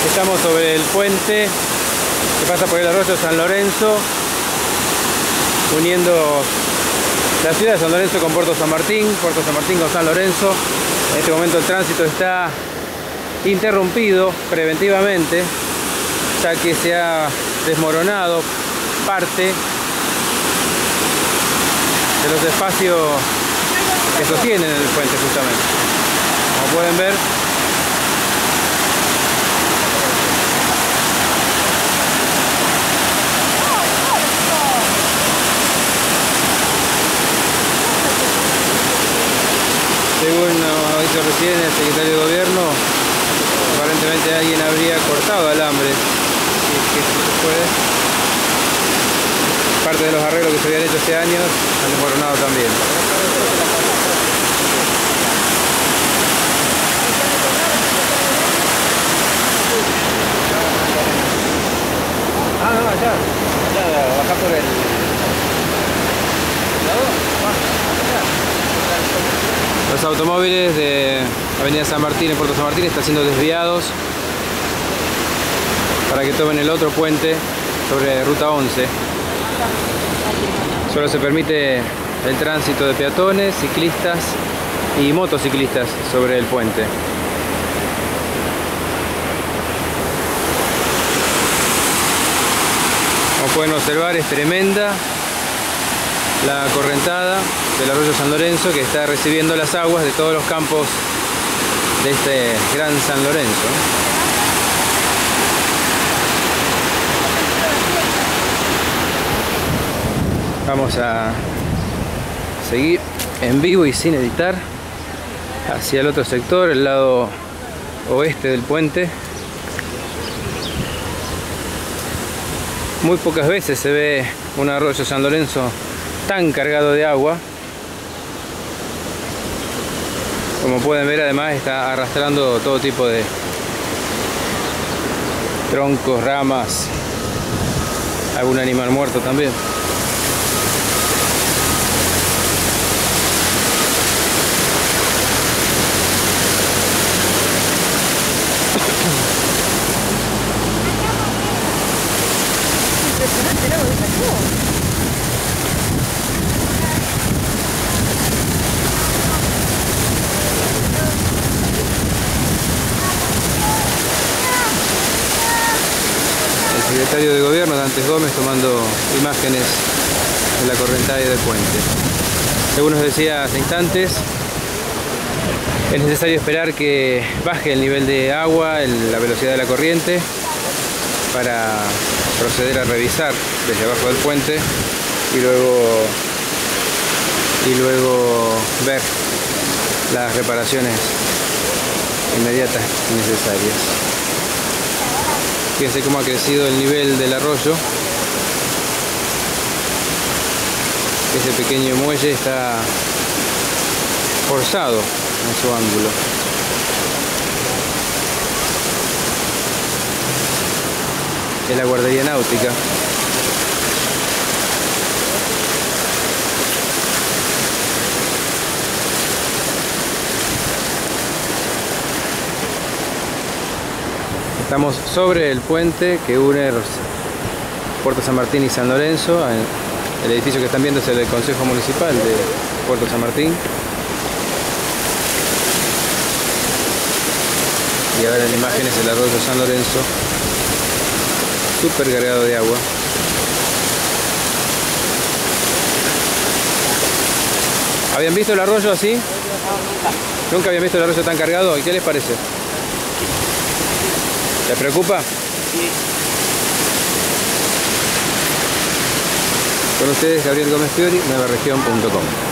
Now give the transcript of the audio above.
Estamos sobre el puente que pasa por el arroyo San Lorenzo, uniendo la ciudad de San Lorenzo con Puerto San Martín con San Lorenzo. En este momento el tránsito está interrumpido preventivamente, ya que se ha desmoronado parte de los espacios que sostienen el puente justamente. Como pueden ver, según nos dicho recién el secretario de Gobierno, aparentemente alguien habría cortado alambre, si es que se puede. Parte de los arreglos que se habían hecho hace años han desmoronado también. Ah, no, allá baja por el... Los automóviles de Avenida San Martín en Puerto San Martín están siendo desviados para que tomen el otro puente sobre Ruta 11. Solo se permite el tránsito de peatones, ciclistas y motociclistas sobre el puente. Como pueden observar, es tremenda la correntada del arroyo San Lorenzo, que está recibiendo las aguas de todos los campos de este gran San Lorenzo. Vamos a seguir en vivo y sin editar hacia el otro sector, el lado oeste del puente. Muy pocas veces se ve un arroyo San Lorenzo tan cargado de agua. Como pueden ver, además está arrastrando todo tipo de troncos, ramas, algún animal muerto también. Impresionante el agua que sacó. El secretario de Gobierno, Dantes Gómez, tomando imágenes de la correntada del puente. Según nos decía hace instantes, es necesario esperar que baje el nivel de agua, la velocidad de la corriente, para proceder a revisar desde abajo del puente y luego ver las reparaciones inmediatas y necesarias. Fíjense cómo ha crecido el nivel del arroyo. Ese pequeño muelle está forzado en su ángulo. Es la guardería náutica. Estamos sobre el puente que une Puerto San Martín y San Lorenzo. El edificio que están viendo es el del Consejo Municipal de Puerto San Martín. Y ahora en imágenes el arroyo San Lorenzo, súper cargado de agua. ¿Habían visto el arroyo así? ¿Nunca habían visto el arroyo tan cargado? ¿Y qué les parece? ¿Les preocupa? Sí. Con ustedes, Gabriel Gómez Fiori, nuevaregion.com.